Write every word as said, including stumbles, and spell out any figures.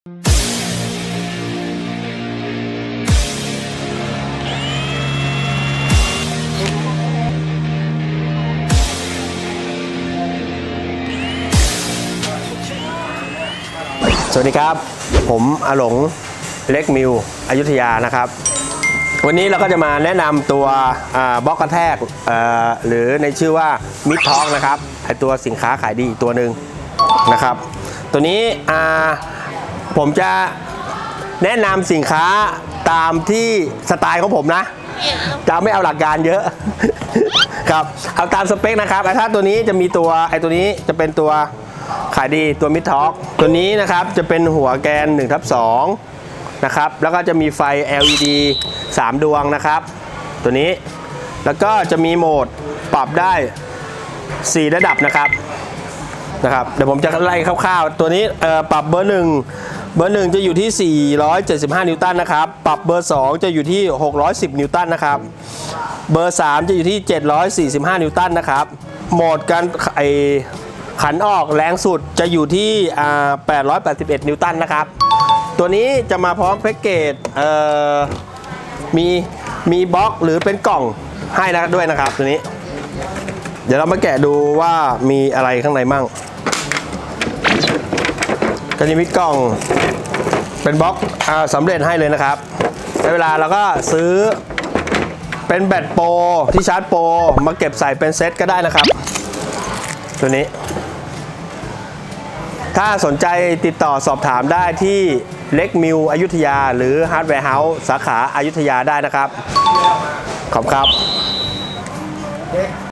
สวัสดีครับผมอาหลงเล็กมิวอยุธยานะครับวันนี้เราก็จะมาแนะนำตัวบล็อกกระแทกหรือในชื่อว่ามิดท็อกนะครับไอตัวสินค้าขายดีตัวหนึ่งนะครับตัวนี้ผมจะแนะนำสินค้าตามที่สไตล์ของผมนะจะไม่เอาหลักการเยอะครับเอาตามสเปคนะครับถ้าตัวนี้จะมีตัวไอตัวนี้จะเป็นตัวขายดีตัวมิดท็อกตัวนี้นะครับจะเป็นหัวแกน หนึ่งทับสอง นะครับแล้วก็จะมีไฟ แอล อี ดี สาม ดวงนะครับตัวนี้แล้วก็จะมีโหมดปรับได้สี่ระดับนะครับนะครับเดี๋ยวผมจะไล่คร่าวๆตัวนี้ปรับเบอร์หนึ่งเบอร์หนึ่งจะอยู่ที่สี่ร้อยเจ็ดสิบห้านิวตันนะครับปรับเบอร์สองจะอยู่ที่หกร้อยสิบนิวตันนะครับเบอร์สามจะอยู่ที่เจ็ดร้อยสี่สิบห้านิวตันนะครับโหมดการไอขันออกแรงสุดจะอยู่ที่แปดร้อยแปดสิบเอ็ดนิวตันนะครับตัวนี้จะมาพร้อมแพ็กเกจมีมีบล็อกหรือเป็นกล่องให้นะด้วยนะครับตัวนี้เดี๋ยวเรามาแกะดูว่ามีอะไรข้างในมั่งก็จะมีกล่องเป็นบล็อกสำเร็จให้เลยนะครับในเวลาเราก็ซื้อเป็นแบตโปรที่ชาร์จโปรมาเก็บใส่เป็นเซตก็ได้นะครับตัวนี้ถ้าสนใจติดต่อสอบถามได้ที่เล็กมิวอยุธยาหรือฮาร์ดแวร์เฮาส์สาขาอายุทยาได้นะครับขอบคุณครับ